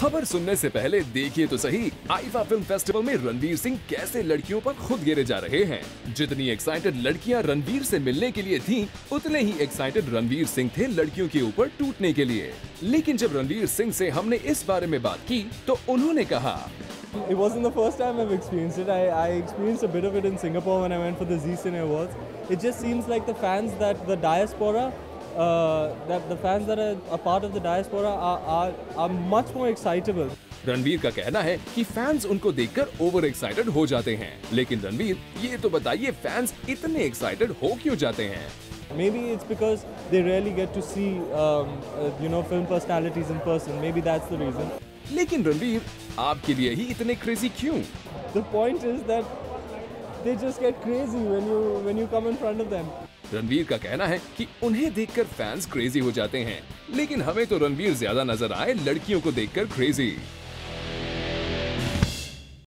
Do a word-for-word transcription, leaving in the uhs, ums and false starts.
खबर सुनने से पहले देखिए तो सही आईफा फिल्म फेस्टिवल में रणवीर सिंह कैसे लड़कियों पर खुद गिरे जा रहे हैं। जितनी एक्साइटेड लड़कियां रणवीर से मिलने के लिए थीं, उतने ही एक्साइटेड रणवीर सिंह थे लड़कियों के ऊपर टूटने के लिए। लेकिन जब रणवीर सिंह से हमने इस बारे में बात की तो उन्होंने कहा, It wasn't the first time I've experienced it. I, I experienced a bit of it in Singapore when I went for the Zee Cine Awards. It just seems like the fans that the diaspora, uh, that the fans that are a part of the diaspora are, are, are much more excitable. Ranveer का कहना है कि fans उनको देखकर over excited हो जाते हैं। लेकिन रणवीर, ये तो बताइए फैंस इतने एक्साइटेड हो क्यों जाते हैं? Maybe it's because they rarely get to see, um, uh, you know, film personalities in person. Maybe that's the reason. लेकिन रणवीर, आपके लिए ही इतने क्रेजी क्यों? The point is that they just get crazy when you when you come in front of them. Ranveer का कहना है कि उन्हें देखकर फैंस क्रेजी हो जाते हैं, लेकिन हमें तो रणवीर ज्यादा नजर आए लड़कियों को देखकर क्रेजी।